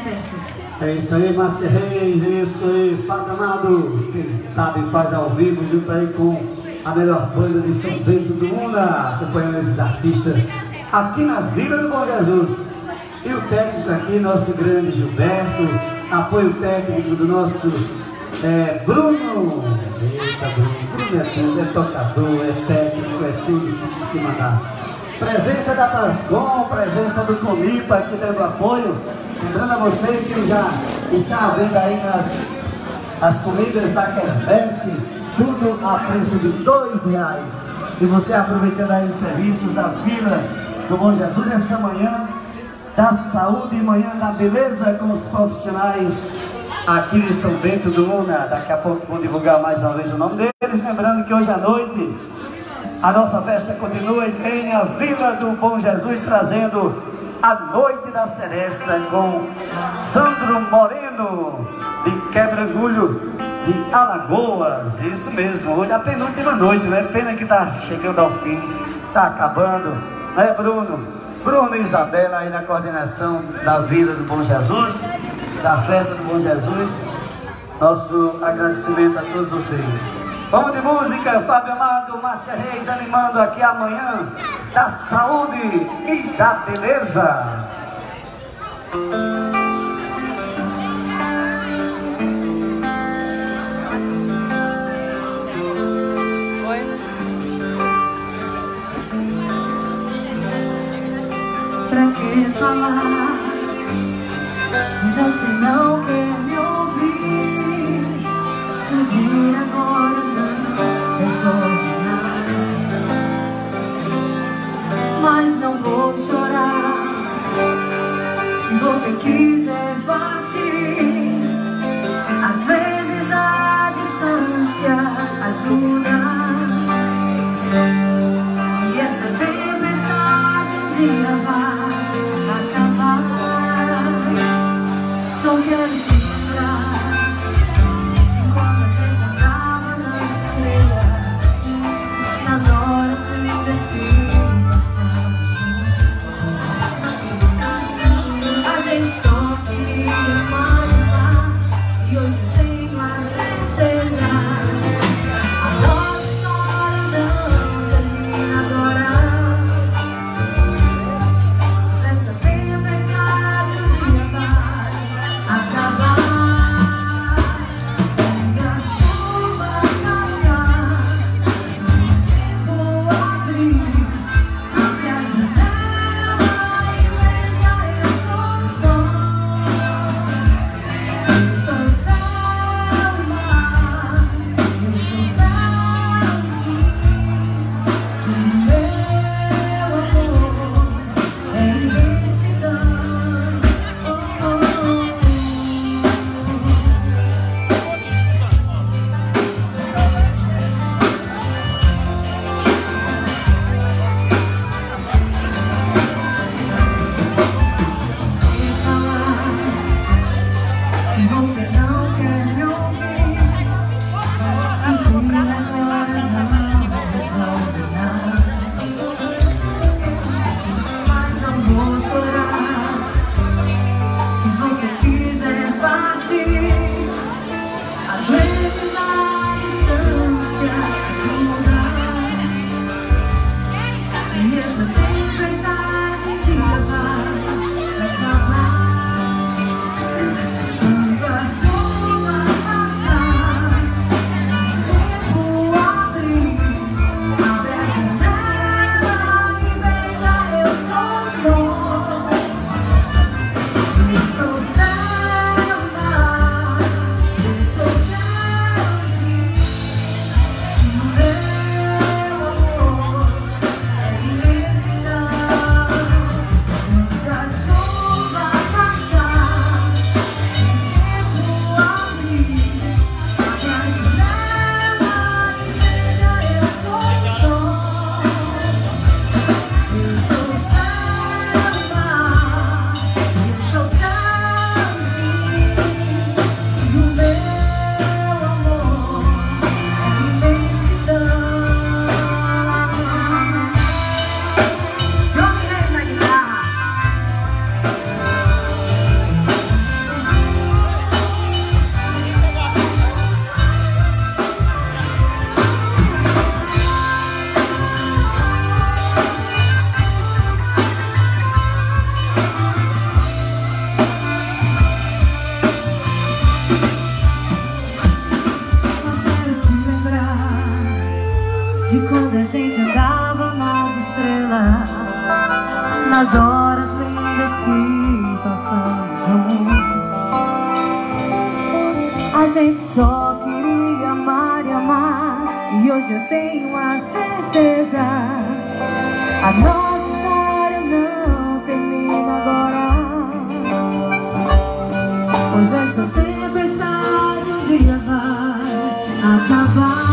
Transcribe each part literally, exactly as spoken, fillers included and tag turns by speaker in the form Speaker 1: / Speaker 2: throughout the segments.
Speaker 1: certo.
Speaker 2: É isso aí, Márcia Reis, isso aí, Fado Amado, quem sabe faz ao vivo junto aí com a melhor banda de São Bento do Una, acompanhando esses artistas aqui na Vila do Bom Jesus. E o técnico aqui, nosso grande Gilberto, apoio técnico do nosso é, Bruno. Eita, Bruno, Bruno é tudo, é tocador, é técnico, é tudo que mandar. Presença da Pascom, presença do Comipa aqui dando apoio. Lembrando a você que já está à venda aí nas as comidas da Quermesse, tudo a preço de dois reais. E você aproveitando aí os serviços da Vila do Bom Jesus essa manhã da saúde e manhã da beleza com os profissionais aqui de São Bento do Una. Daqui a pouco vou divulgar mais uma vez o nome deles. Lembrando que hoje à noite a nossa festa continua e tem a Vila do Bom Jesus trazendo a Noite da Seresta com Sandro Moreno de Quebrangulho de Alagoas. Isso mesmo, hoje é a penúltima noite, né? Pena que tá chegando ao fim, tá acabando, né, Bruno? Bruno e Isabela aí na coordenação da Vila do Bom Jesus, da festa do Bom Jesus. Nosso agradecimento a todos vocês. Vamos de música, Fábio Amado, Márcia Reis animando aqui amanhã da saúde e da beleza.
Speaker 1: Oi.
Speaker 3: Pra que falar se você não quer me ouvir? Fugir agora não resolve nada, mas não vou chorar. Se você quiser partir, às vezes a distância ajuda. E essa tempestade um dia vai acabar. Só quero te lembrar de quando a gente andava nas estrelas, nas horas lindas que passamos juntos. A gente só queria imaginar, e hoje eu tenho a certeza. A nossa de quando a gente andava nas estrelas, nas horas lindas que passamos juntos. A gente só queria amar e amar, e hoje eu tenho a certeza, a nossa história não termina agora. Pois essa tempestade um dia vai acabar.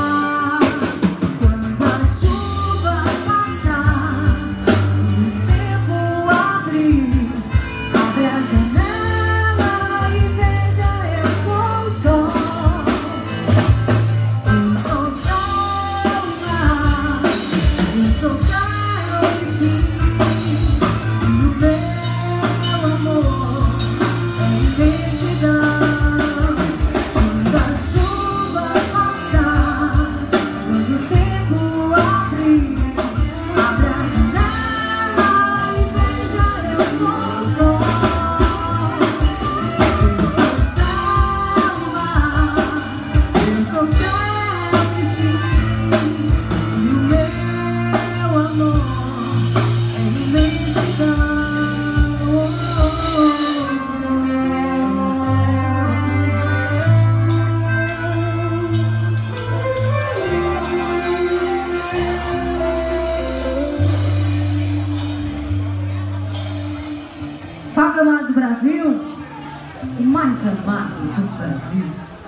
Speaker 3: Fábio Amado do Brasil, o mais amado do Brasil.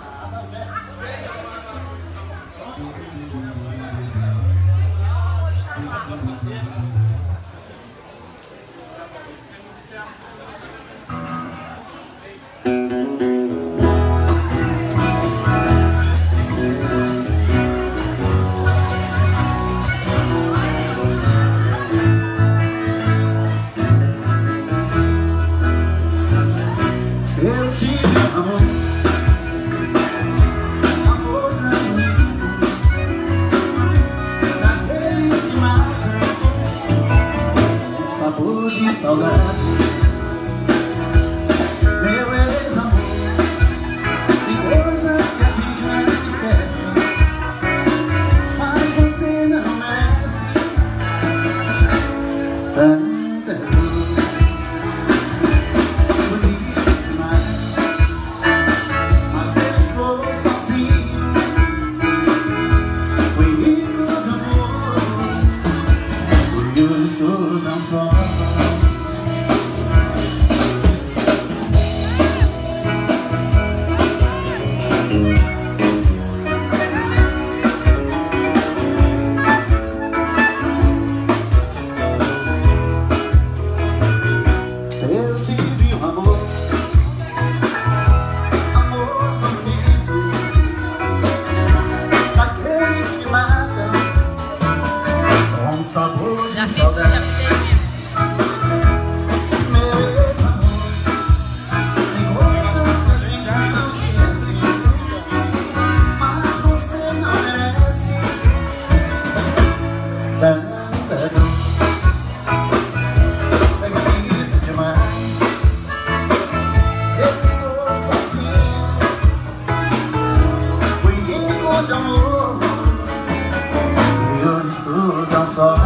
Speaker 2: Eu tive amor, amor daqueles que matam, um sabor de saudade. Meu ex-amor, tem coisas que a gente não esquece, mas você não merece tanta dor. Estou tão só. Eu tive um amor, amor bonito, daqueles que matam, com sabor de saudade. Meu ex-amor, tem coisas que a gente não esquece, mas você não merece tanta dor. É bonito demais, eu estou sozinho, fui rico de amor, e hoje estou tão só.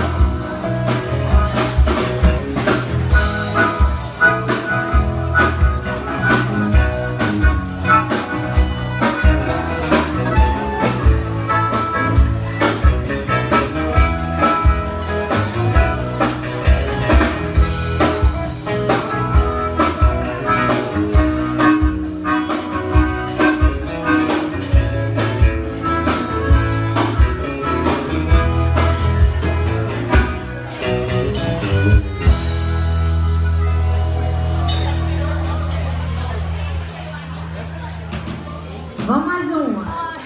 Speaker 3: Vamos mais uma.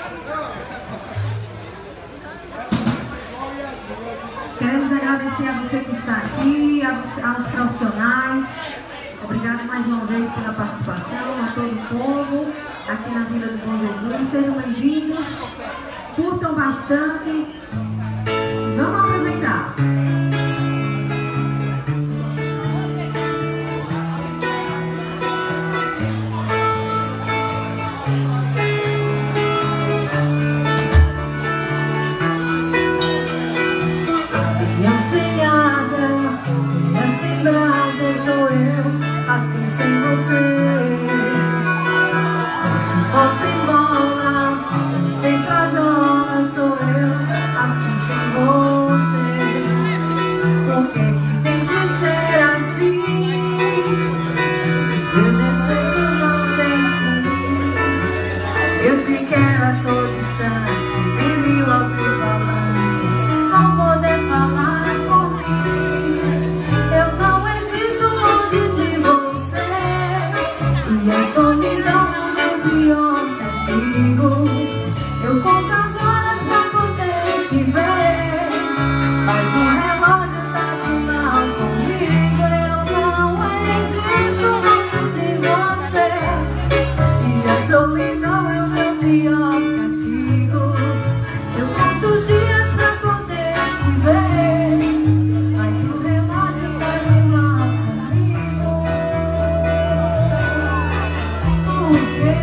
Speaker 3: Queremos agradecer a você que está aqui, a você, aos profissionais. Obrigado mais uma vez pela participação, a todo o povo aqui na Vila do Bom Jesus. Sejam bem-vindos, curtam bastante. Vamos aproveitar. sem você. Futebol sem bola, sem frajola sou eu, assim sem você. Por que que tem que ser assim? Se meu desejo não tem fim, eu te quero a todo instante, em mil alto-falantes, vão poder falar por mim. Eu não existo longe de você, e a solidão é o meu pior castigo. Eu conto as horas pra poder te ver, mas o relógio tá de mal comigo. Eu não existo longe de você, e a solidão é o meu pior castigo. Eu conto os dias pra poder te ver, mas o relógio tá de mal comigo. Por quê?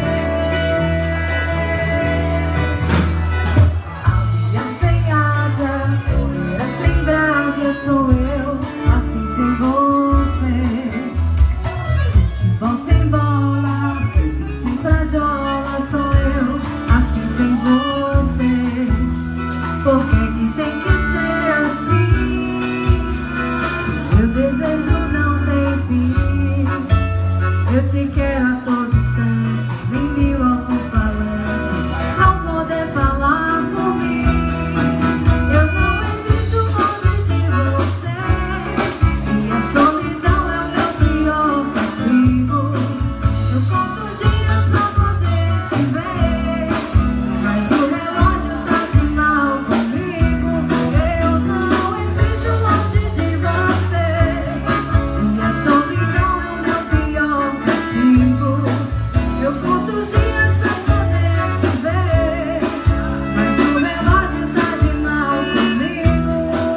Speaker 3: Avião sem asa, poeira sem brasa sou eu, assim sem você. Futebol sem bola, sem frajola sou eu, assim sem você. Por que que tem que ser assim? Se meu desejo não tem fim, eu te quero a todo instante, em mil alto-falantes vão poder falar por mim. Eu não existo longe de você, e a solidão é o meu pior castigo. Eu conto os dias pra poder te ver, mas o relógio tá de mal comigo. Eu não existo longe de você, e a solidão é o meu pior castigo. Eu conto os dias pra poder te ver, mas o relógio tá de mal comigo.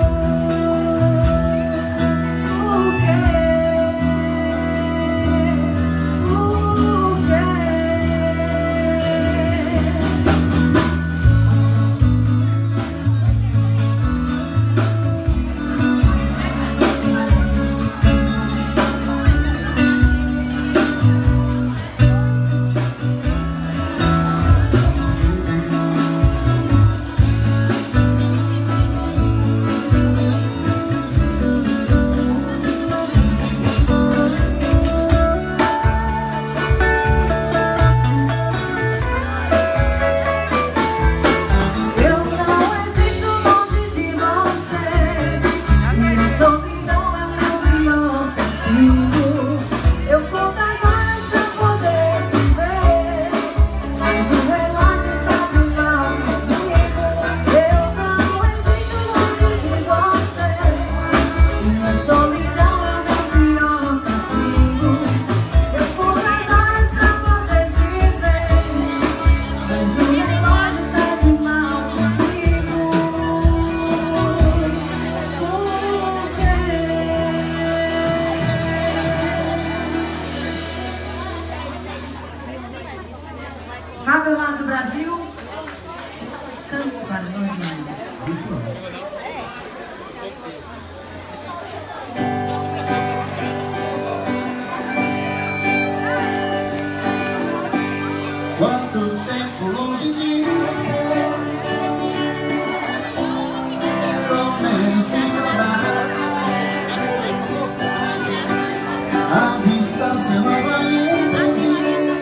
Speaker 3: Por quê? Por quê? Eu não existo longe de você, e a solidão é o meu pior castigo. Eu conto as horas pra poder te ver, mas o relógio tá de mal comigo. Eu não existo longe de você, e a solidão é o meu pior castigo. Eu conto as horas pra poder te ver, mas o relógio tá de mal comigo. Por quê? Fábio lá do Brasil, cante para nós.
Speaker 2: Isso não.
Speaker 4: Quanto tempo longe de você, pelo menos sem falar. A distância não vai impedir,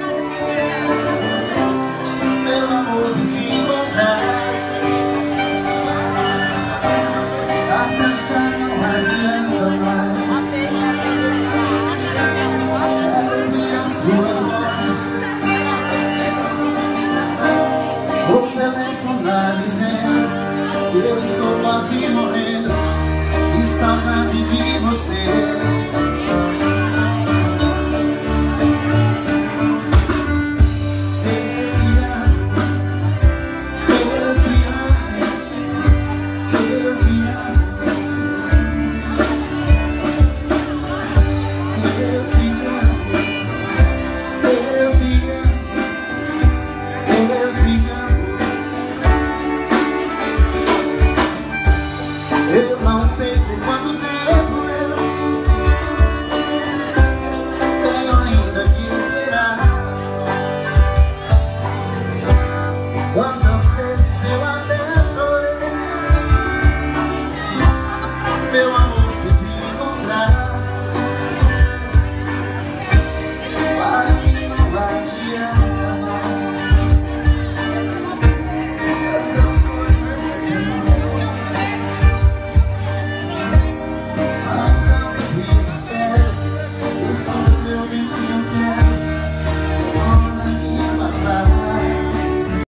Speaker 4: pelo amor de te encontrar. A taxa não adianta mais, quero ouvir a sua voz. Vou telefonar dizendo que eu estou quase morrendo de saudade de você.